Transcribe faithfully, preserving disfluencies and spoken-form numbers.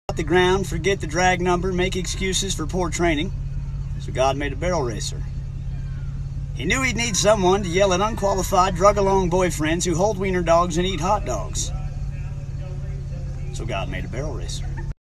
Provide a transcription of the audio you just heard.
the ground, forget the drag number, make excuses for poor training. So God made a barrel racer. He knew he'd need someone to yell at unqualified, drug-along boyfriends who hold wiener dogs and eat hot dogs. So God made a barrel racer.